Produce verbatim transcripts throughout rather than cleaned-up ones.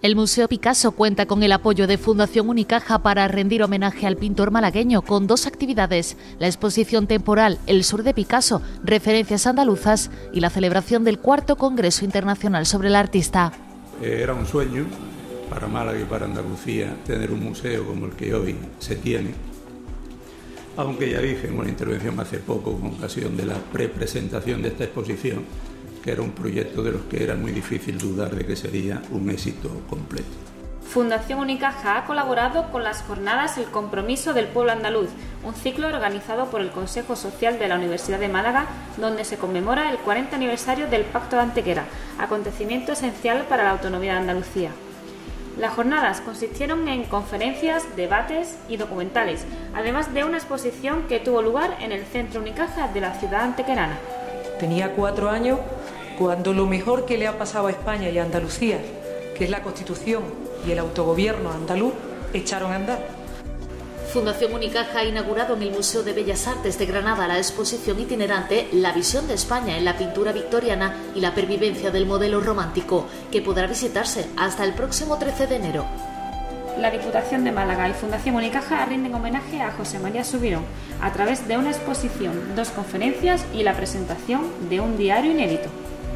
El Museo Picasso cuenta con el apoyo de Fundación Unicaja para rendir homenaje al pintor malagueño con dos actividades: la exposición temporal El Sur de Picasso, referencias andaluzas, y la celebración del cuarto Congreso Internacional sobre el Artista. Era un sueño para Málaga y para Andalucía tener un museo como el que hoy se tiene, aunque ya dije en una intervención hace poco con ocasión de la prepresentación de esta exposición que era un proyecto de los que era muy difícil dudar de que sería un éxito completo. Fundación Unicaja ha colaborado con las jornadas El Compromiso del Pueblo Andaluz, un ciclo organizado por el Consejo Social de la Universidad de Málaga, donde se conmemora el cuarenta aniversario del Pacto de Antequera, acontecimiento esencial para la autonomía de Andalucía. Las jornadas consistieron en conferencias, debates y documentales, además de una exposición que tuvo lugar en el Centro Unicaja de la ciudad antequerana. Tenía cuatro años cuando lo mejor que le ha pasado a España y a Andalucía, que es la Constitución y el autogobierno andaluz, echaron a andar. Fundación Unicaja ha inaugurado en el Museo de Bellas Artes de Granada la exposición itinerante La visión de España en la pintura victoriana y la pervivencia del modelo romántico, que podrá visitarse hasta el próximo trece de enero. La Diputación de Málaga y Fundación Unicaja rinden homenaje a José María Subirón a través de una exposición, dos conferencias y la presentación de un diario inédito.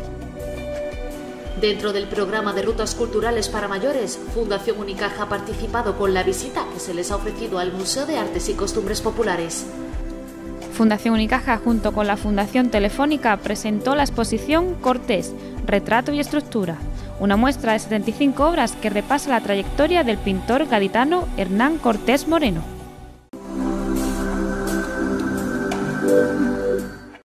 Dentro del programa de rutas culturales para mayores, Fundación Unicaja ha participado con la visita que se les ha ofrecido al Museo de Artes y Costumbres Populares. Fundación Unicaja, junto con la Fundación Telefónica, presentó la exposición Cortés, Retrato y Estructura, una muestra de setenta y cinco obras que repasa la trayectoria del pintor gaditano Hernán Cortés Moreno.